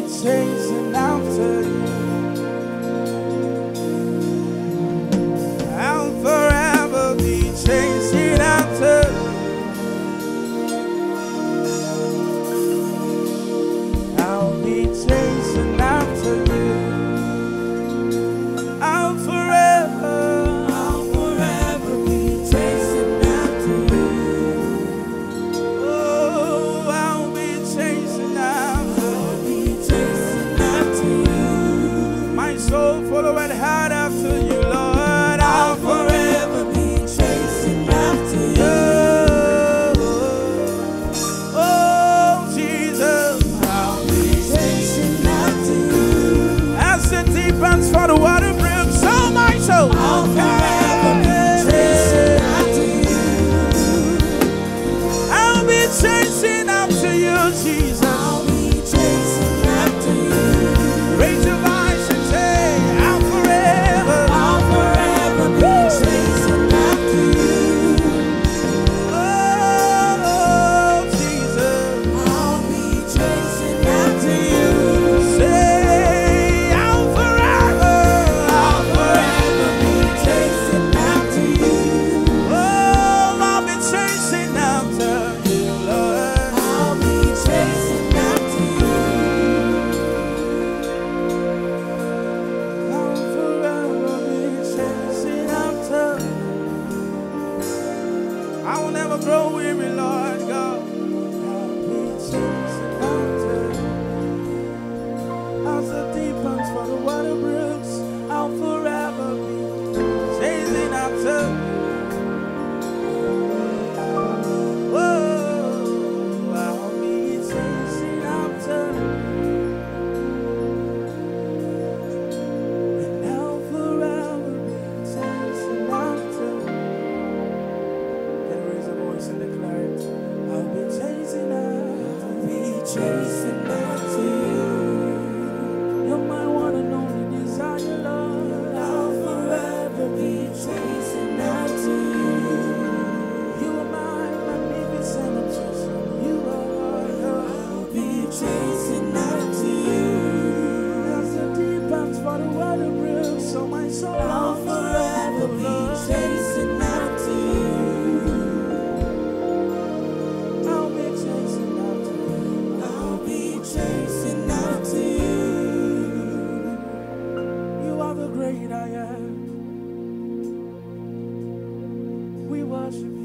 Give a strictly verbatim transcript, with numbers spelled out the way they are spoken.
chasing after you. I'll forever be chasing after you. I'll be chasing after you. I'll forever, I'll forever be chasing after you. Oh, I'll be chasing after you. I'll be chasing after you. My soul followed hard after you, Lord. I'll forever be chasing after you. Oh, Jesus, I'll be chasing after you. As the deep pants for the water brooks, so my soul, I'll forever be chasing after you. I'll be chasing after you, Jesus. I'll be chasing after you. Raise your voice and say, I'll forever, I'll forever be chasing after you. Oh, Jesus, I'll be chasing after you. Say, I'll forever, I'll forever be chasing after you. Oh, I'll be chasing after you, Lord. I'll be chasing after you. I'll forever be chasing after you. I will never grow weary, Lord God. I'll be chasing after you. As the deep pants for the water brooks, I'll forever be chasing after you. Whoa, I'll be chasing after you. And I'll forever be chasing after you. Can you raise a voice and declare it? I'll be chasing after you. I'll be chasing after you. You're my one and only desire, Lord. I'll forever be chasing after you. You are my magnificent obsession. You are Lord. I'll be chasing after you. As the deep pants for the water brooks, so my soul, I'll forever be chasing after you. I'll be chasing after you. I'll be chasing after you. You are the great I am. We worship you.